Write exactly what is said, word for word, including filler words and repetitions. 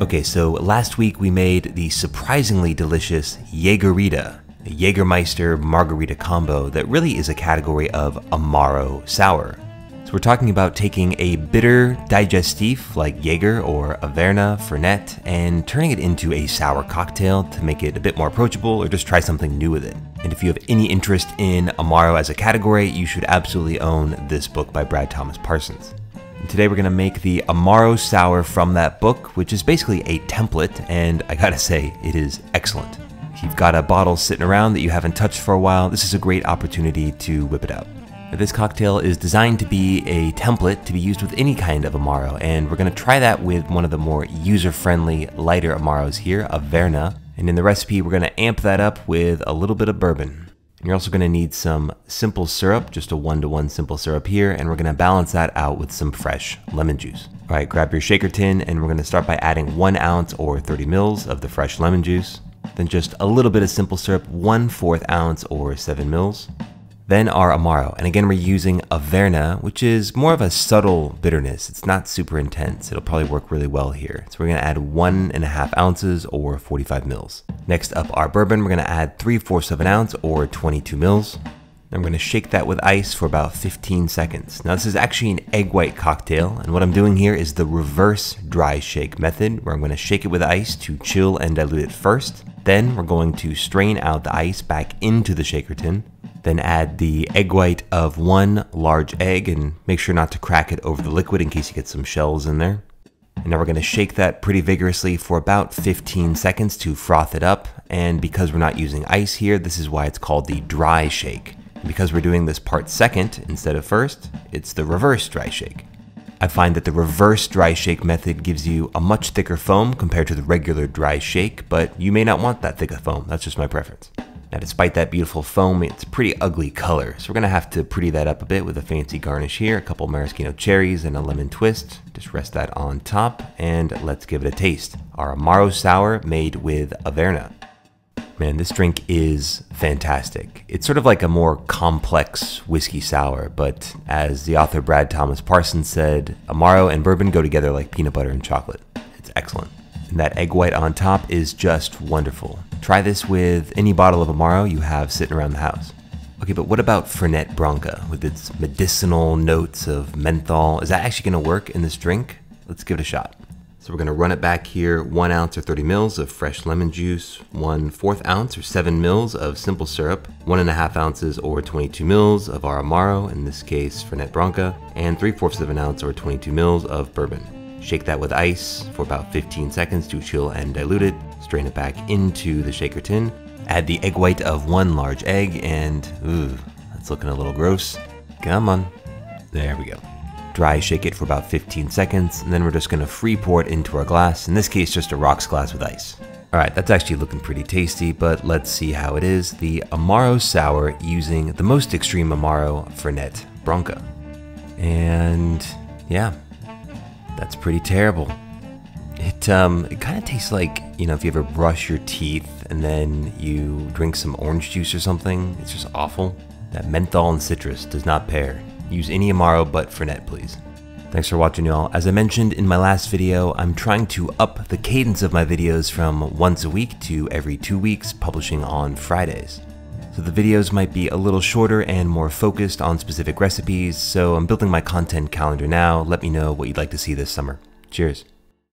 Okay, so last week we made the surprisingly delicious Jägerita, a Jägermeister margarita combo that really is a category of Amaro sour. So we're talking about taking a bitter digestif like Jaeger or Averna, Fernet, and turning it into a sour cocktail to make it a bit more approachable or just try something new with it. And if you have any interest in Amaro as a category, you should absolutely own this book by Brad Thomas Parsons. And today we're going to make the Amaro sour from that book, which is basically a template, and I gotta say, it is excellent. If you've got a bottle sitting around that you haven't touched for a while, this is a great opportunity to whip it out. This cocktail is designed to be a template to be used with any kind of Amaro, and we're going to try that with one of the more user-friendly, lighter Amaros here, Averna. And in the recipe, we're going to amp that up with a little bit of bourbon. And you're also going to need some simple syrup, just a one-to-one simple syrup here, and we're going to balance that out with some fresh lemon juice. All right, grab your shaker tin, and we're going to start by adding one ounce or thirty mils of the fresh lemon juice. Then just a little bit of simple syrup, one fourth ounce or seven mils. Then our Amaro, and again we're using Averna, which is more of a subtle bitterness. It's not super intense. It'll probably work really well here. So we're gonna add one and a half ounces or forty-five mils. Next up, our bourbon, we're gonna add three fourths of an ounce or twenty-two mils. Then we're gonna shake that with ice for about fifteen seconds. Now this is actually an egg white cocktail, and what I'm doing here is the reverse dry shake method, where I'm gonna shake it with ice to chill and dilute it first. Then we're going to strain out the ice back into the shaker tin. Then add the egg white of one large egg and make sure not to crack it over the liquid in case you get some shells in there. And now we're going to shake that pretty vigorously for about fifteen seconds to froth it up. And because we're not using ice here, this is why it's called the dry shake. And because we're doing this part second instead of first, it's the reverse dry shake. I find that the reverse dry shake method gives you a much thicker foam compared to the regular dry shake, but you may not want that thick of foam. That's just my preference. Now, despite that beautiful foam, it's a pretty ugly color, so we're gonna have to pretty that up a bit with a fancy garnish here, a couple maraschino cherries and a lemon twist. Just rest that on top, and let's give it a taste. Our Amaro sour made with Averna. Man, this drink is fantastic. It's sort of like a more complex whiskey sour, but as the author Brad Thomas Parsons said, Amaro and bourbon go together like peanut butter and chocolate. It's excellent. And that egg white on top is just wonderful. Try this with any bottle of Amaro you have sitting around the house. Okay, but what about Fernet Branca with its medicinal notes of menthol? Is that actually gonna work in this drink? Let's give it a shot. So we're gonna run it back here, one ounce or thirty mils of fresh lemon juice, one fourth ounce or seven mils of simple syrup, one and a half ounces or twenty-two mils of our Amaro, in this case Fernet Branca, and three fourths of an ounce or twenty-two mils of bourbon. Shake that with ice for about fifteen seconds to chill and dilute it. Strain it back into the shaker tin. Add the egg white of one large egg and, ooh, that's looking a little gross. Come on. There we go. Dry shake it for about fifteen seconds, and then we're just gonna free pour it into our glass, in this case just a rocks glass with ice. Alright, that's actually looking pretty tasty, but let's see how it is. The Amaro sour using the most extreme Amaro, Fernet Branca. And yeah. That's pretty terrible. It um, it kind of tastes like, you know, if you ever brush your teeth and then you drink some orange juice or something. It's just awful. That menthol and citrus does not pair. Use any Amaro but Fernet, please. Thanks for watching, y'all. As I mentioned in my last video, I'm trying to up the cadence of my videos from once a week to every two weeks, publishing on Fridays. So the videos might be a little shorter and more focused on specific recipes, so I'm building my content calendar now. Let me know what you'd like to see this summer. Cheers.